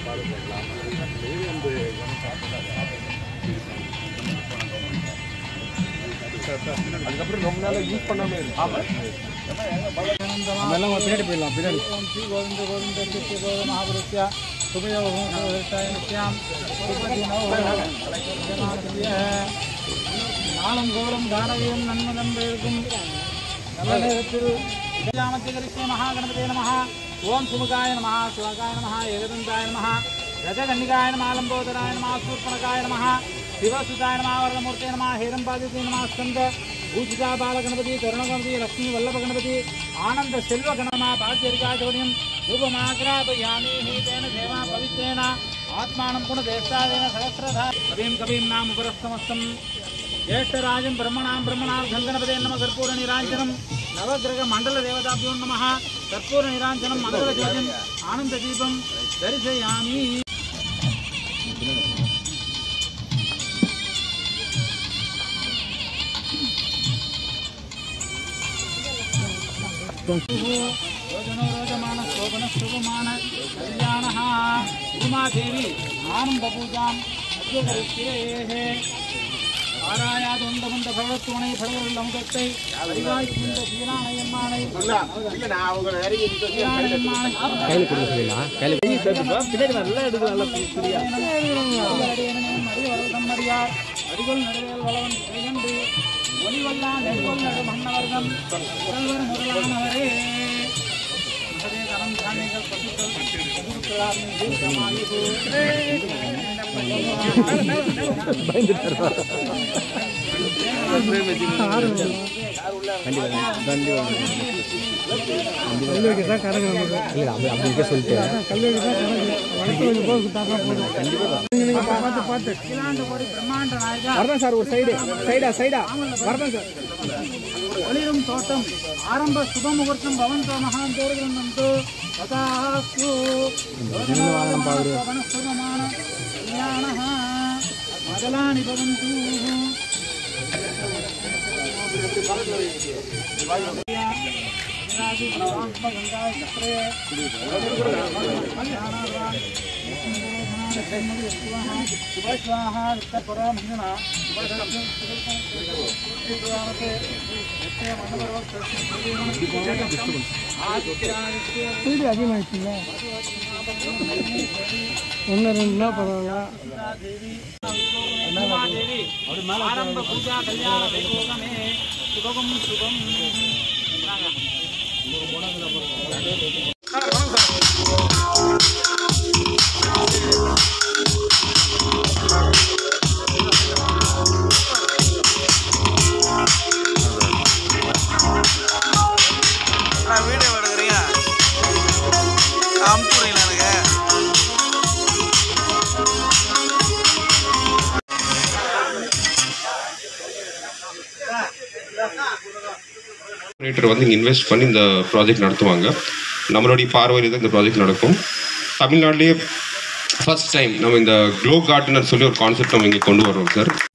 அதுக்கப்புறம் ரொம்ப நாள் யூஸ் பண்ணாமல் எல்லாம் பின்னாடி போயிடலாம் பின்னாடி கோவிந்த கோவிந்த நித்திய கோவிந்த மகாபுருஷ சுபயோகம் நாளும் கோலம் தாரவியம் நன்மதம் இருக்கும் நல்ல நேரத்தில் கிருஷ்ண மகாகணபதே நம ஓம் சுமுகாய நம சுவகாய நம ஏகதந்தாய நம ரஜகன்னிகாய நம லம்போதராய நம சூர்பணகாய நம शिवसुताय नमः वरदमूर्ते नमः हेरंबादिते नमः स्कंद भूषिता बालगणपति करुणगणपति लक्ष्मी वल्लभ गणपति आनंद सेल्व गणमा भाग्यरिकाजवनियं रूपमाग्रापयामि हीतेन देवा पवित्रेण आत्मानं गुणदेष्टादेन सहस्रधा कविं नाम उपरस्तमस्तं ज्येष्ठराजं ब्रह्मणार्धं नमः कर्पूरनिराञ्जनं नवग्रहमण्डलदेवताभ्यो नमः कर्पूरनिराञ्जनं मङ्गलज्योतिम् आनन्ददीपं दर्शयामि रोजमान शोभन शुभमान कल्याण उमा देवी आनंद पूजा ஆராயாதுண்டமுண்ட பழத்துணை பழவெல்லமுகத்தை அறிவாய்க்குண்ட சீரானையம்மானை கையில் கொடுக்க சொல்லலாம் கையில் பின்னாடி நல்லா எடுக்கலாம் அடிவரதம்மடியார் அடிகொள் நடுவேல் வளவன் கைகண்டு ஒளிவல்லான் நெடுகொள் நடு மன்னவர்கம் முதல்வர் முதலானவரே மகதே கரம் தானியங்கள் பசுக்கள் ஒளிரும் தோட்டம் ஆரம்ப சுப முகூர்த்தம் பவந்த மகாந்தோர்கந்தோ ததாஸ்து சுபமான கல்யாணः மகளானி பவந்து அதிகமாயிடுச்சுங்க ஒன்று ரெண்டுனா பரவாயில்ல ஆரம்ப பூஜா கல்யாண வைபோகமே சுபகம் சுபம் வீடியோ எடுக்கிறீங்க அமுத்துறீங்களா எனக்கு வந்து இங்கே இன்வெஸ்ட் பண்ணி இந்த ப்ராஜெக்ட் நடத்துவாங்க. நம்மளுடைய பார்வையில் தான் இந்த ப்ராஜெக்ட் நடக்கும். தமிழ்நாட்டிலேயே ஃபர்ஸ்ட் டைம் நம்ம இந்த க்ளோ கார்டனர் சொல்லி ஒரு கான்செப்ட் நம்ம இங்கே கொண்டு வரோம் சார்.